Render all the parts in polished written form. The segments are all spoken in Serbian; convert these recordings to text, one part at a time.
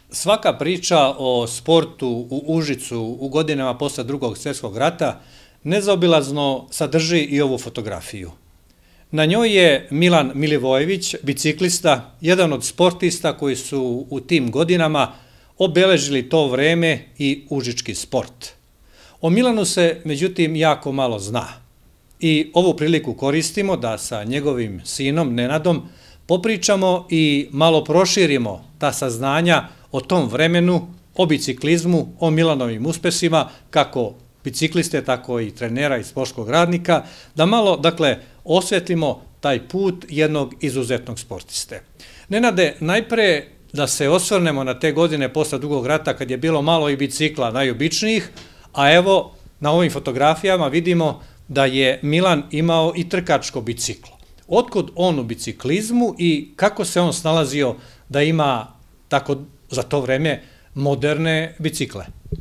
Svaka priča o sportu u Užicu u godinama posle Drugog svjetskog rata nezaobilazno sadrži i ovu fotografiju. Na njoj je Milan Milivojević, biciklista, jedan od sportista koji su u tim godinama obeležili to vreme i užički sport. O Milanu se, međutim, jako malo zna. I ovu priliku koristimo da sa njegovim sinom Nenadom popričamo i malo proširimo ta saznanja o tom vremenu, o biciklizmu, o Milanovim uspesima, kako bicikliste, tako i trenera i sportskog radnika, da malo, osvetlimo taj put jednog izuzetnog sportiste. Nenade, najpre da se osvrnemo na te godine posle Drugog rata kad je bilo malo i bicikla najobičnijih, a evo na ovim fotografijama vidimo da je Milan imao i trkačko biciklo. Otkud on u biciklizmu i kako se on snalazio da ima tako za to vreme moderne bicikle?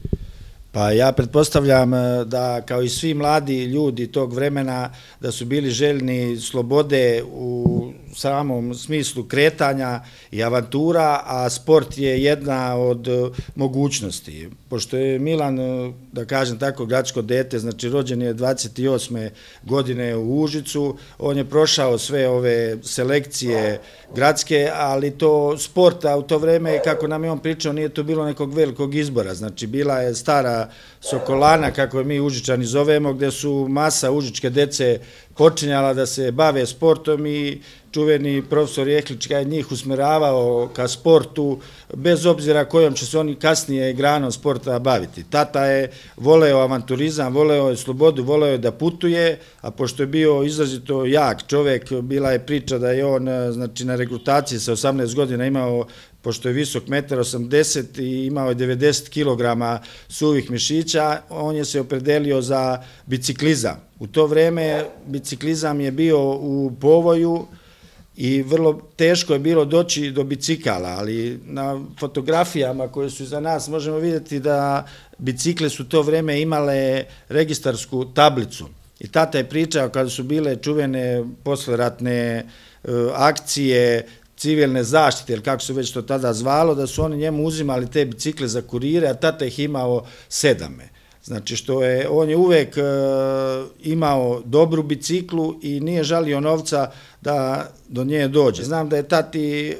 Pa ja pretpostavljam da kao i svi mladi ljudi tog vremena da su bili željni slobode u samom smislu kretanja i avantura, a sport je jedna od mogućnosti. Pošto je Milan, da kažem tako, gradsko dete, znači rođen je 28. godine u Užicu, on je prošao sve ove selekcije gradske, ali to sporta u to vreme, kako nam je on pričao, nije to bilo nekog velikog izbora. Znači bila je stara Sokolana, kako je mi Užičani zovemo, gde su masa užičke dece počinjala da se bave sportom i čuveni profesor Jehlić je njih usmeravao ka sportu, bez obzira kojom će se oni kasnije granom sporta baviti. Tata je voleo avanturizam, voleo je slobodu, voleo je da putuje, a pošto je bio izrazito jak čovek, bila je priča da je on, znači, na regrutaciji sa 18 godina imao, pošto je visok 1,80 m i imao je 90 kg suvih mišića, on je se opredelio za biciklizam. U to vreme biciklizam je bio u povoju i vrlo teško je bilo doći do bicikala, ali na fotografijama koje su iza nas možemo vidjeti da bicikle su to vreme imale registarsku tablicu. I tata je pričao kada su bile čuvene posleratne akcije civilne zaštite, ili kako se već to tada zvalo, da su oni njemu uzimali te bicikle za kurire, a tata ih imao 7. Znači on je uvek imao dobru biciklu i nije žalio novca da do nje dođe. Znam da je tati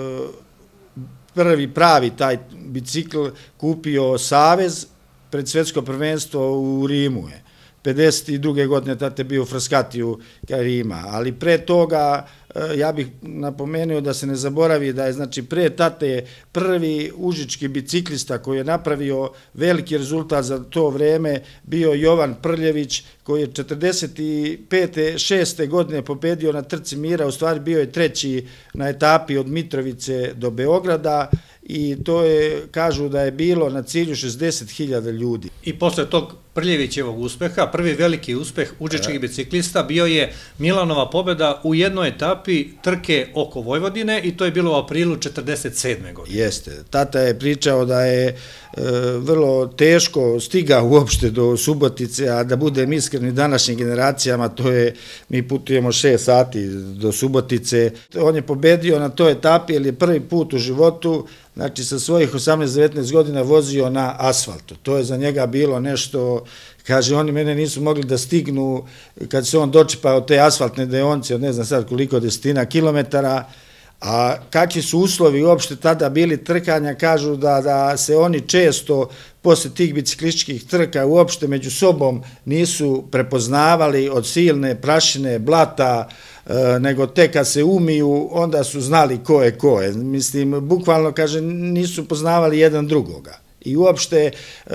prvi pravi taj bicikl kupio Savez pred svetsko prvenstvo u Rimu je. 52. godine tate bio u Frskatiju Rima, ali pre toga ja bih napomenuo da se ne zaboravi da je, znači, pre tate prvi užički biciklista koji je napravio veliki rezultat za to vreme bio Jovan Prljević, koji je 45. 6. godine pobedio na trci mira, u stvari bio je treći na etapi od Mitrovice do Beograda i to je, kažu da je bilo na cilju 60.000 ljudi. I posle tog Prljevićevog uspeha, prvi veliki uspeh užičkih biciklista bio je Milanova pobeda u jednoj etapi trke oko Vojvodine i to je bilo u aprilu 1947. godine. Jeste. Tata je pričao da je vrlo teško stigao uopšte do Subotice, a da budem iskreni današnjim generacijama, to je, mi putujemo 6 sati do Subotice. On je pobedio na toj etapi jer je prvi put u životu, znači sa svojih 18-19 godina vozio na asfaltu. To je za njega bilo nešto, kaže, oni mene nisu mogli da stignu kad se on dočepao te asfaltne deonice od ne znam sad koliko desetina kilometara, a kakvi su uslovi uopšte tada bili trkanja, kažu da se oni često posle tih biciklističkih trka uopšte među sobom nisu prepoznavali od silne prašine, blata, nego tek kad se umiju, onda su znali ko je ko je. Mislim, bukvalno, kaže, nisu poznavali jedan drugoga. I uopšte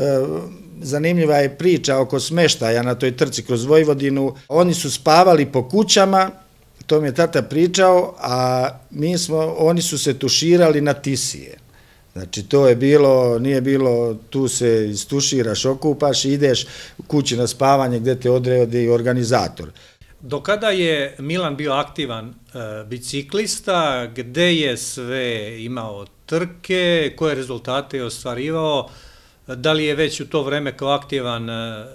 zanimljiva je priča oko smeštaja na toj trci kroz Vojvodinu. Oni su spavali po kućama, to mi je tata pričao, a oni su se tuširali na Tisije. Znači, to je bilo, nije bilo, tu se istuširaš, okupaš i ideš kući na spavanje gde te odredi organizator. Do kada je Milan bio aktivan biciklista, gde je sve imao trke, koje rezultate je ostvarivao, da li je već u to vreme kao aktivan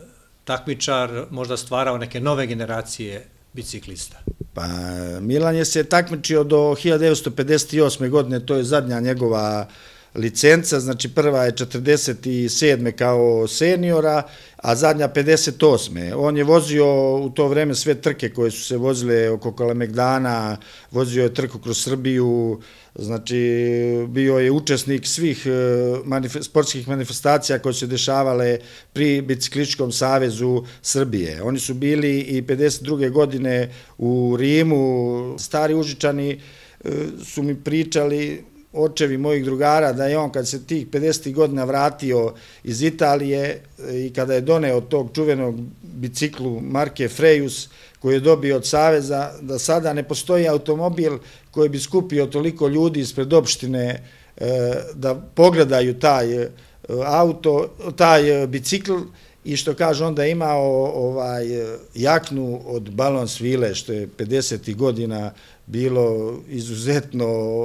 takmičar možda stvarao neke nove generacije biciklista? Pa Milan je se takmičio do 1958. godine, to je zadnja njegova licenca, znači prva je 47. kao seniora, a zadnja 58. On je vozio u to vreme sve trke koje su se vozile oko Kalemegdana, vozio je trku kroz Srbiju, znači bio je učesnik svih sportskih manifestacija koje su se dešavale pri Biciklističkom savezu Srbije. Oni su bili i 52. godine u Rimu. Stari Užičani su mi pričali, očevi mojih drugara, da je on kad se tih 50. godina vratio iz Italije i kada je doneo tog čuvenog biciklu marke Frejus koji je dobio od Saveza, da sada ne postoji automobil koji bi skupio toliko ljudi ispred opštine da pogledaju taj bicikl, i što kaže onda je imao jaknu od balon svile, što je 50. godina bilo izuzetno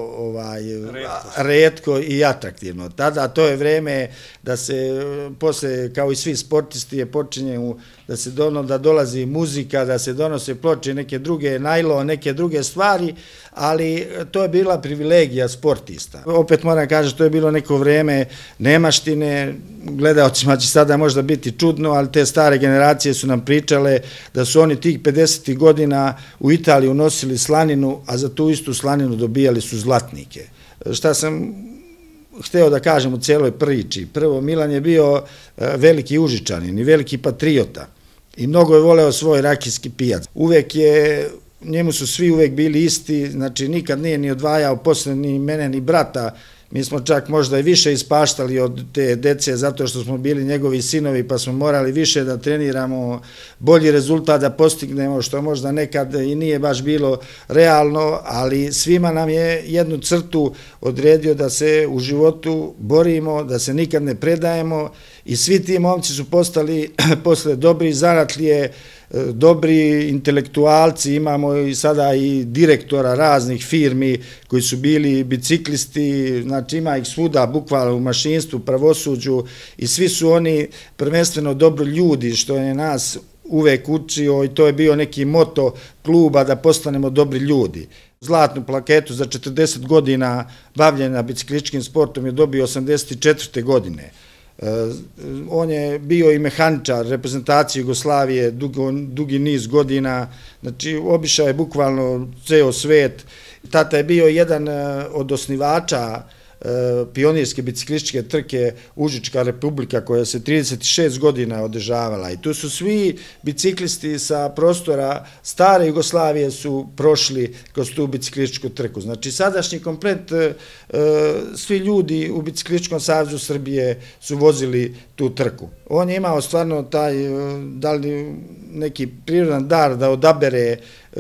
retko i atraktivno. Tada to je vreme da se posle, kao i svi sportisti, je počinje da dolazi muzika, da se donose ploče, neke druge najlon, neke druge stvari, ali to je bila privilegija sportista. Opet moram kažem, to je bilo neko vreme nemaštine, gledaocima će sada možda biti čudno, ali te stare generacije su nam pričale da su oni tih 50. godina u Italiji unosili slaninu, a za tu istu slaninu dobijali su zlatnike. Šta sam hteo da kažem u celoj priči? Prvo, Milan je bio veliki Užičanin i veliki patriota i mnogo je voleo svoj rakijski pijac. Njemu su svi uvek bili isti, znači nikad nije ni odvajao posle ni mene ni brata. Mi smo čak možda i više ispaštali od te dece zato što smo bili njegovi sinovi, pa smo morali više da treniramo, bolji rezultat da postignemo, što možda nekad i nije baš bilo realno, ali svima nam je jednu crtu odredio da se u životu borimo, da se nikad ne predajemo, i svi ti momci su postali posle dobri zanatlije, dobri intelektualci. Imamo i sada i direktora raznih firmi koji su bili biciklisti, znači ima ih svuda, bukvalno u mašinstvu, pravosuđu, i svi su oni prvenstveno dobri ljudi, što je nas uvek učio, i to je bio neki moto kluba, da postanemo dobri ljudi. Zlatnu plaketu za 40 godina bavljenja biciklističkim sportom je dobio 84. godine. On je bio i mehaničar reprezentacije Jugoslavije dugi niz godina, znači obišao je bukvalno ceo svet. Tata je bio jedan od osnivača pionirske biciklističke trke Užička republika, koja se 36 godina održavala, i tu su svi biciklisti sa prostora stare Jugoslavije su prošli kroz tu biciklističku trku. Znači sadašnji komplet, svi ljudi u Biciklističkom savezu Srbije su vozili tu trku. On je imao stvarno taj, da li neki prirodan dar da odabere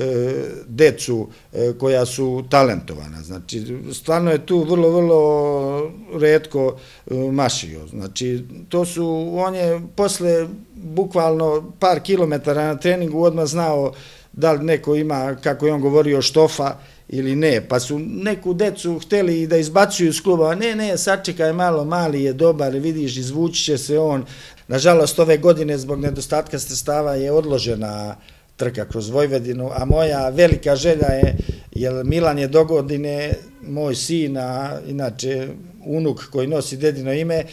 decu koja su talentovana. Znači, stvarno je tu vrlo retko mašio. Znači, on je posle bukvalno par kilometara na treningu odmah znao da li neko ima, kako je on govorio, štofa ili ne, pa su neku decu hteli da izbacuju iz kluba, ne, sačekaj malo, mali je dobar, vidiš, izvući će se on. Nažalost, ove godine zbog nedostatka sredstava je odložena trka kroz Vojvodinu, a moja velika želja je, jer Milan je dogodine, moj sin, a inače unuk koji nosi dedino ime,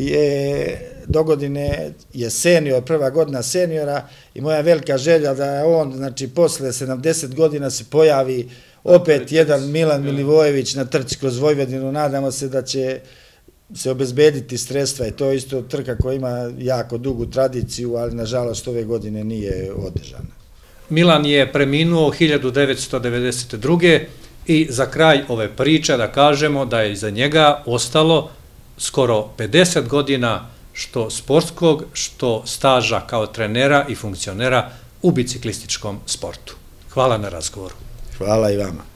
dogodine je senior, prva godina seniora, i moja velika želja da on, znači posle 70 godina se pojavi opet jedan Milan Milivojević na trci kroz Vojvodinu. Nadamo se da će se obezbediti sredstva, i to je isto trka koja ima jako dugu tradiciju, ali nažalost ove godine nije održana. Milan je preminuo 1992. i za kraj ove priče da kažemo da je iza njega ostalo skoro 50 godina što sportskog, što staža kao trenera i funkcionera u biciklističkom sportu. Hvala na razgovoru. Hvala i vama.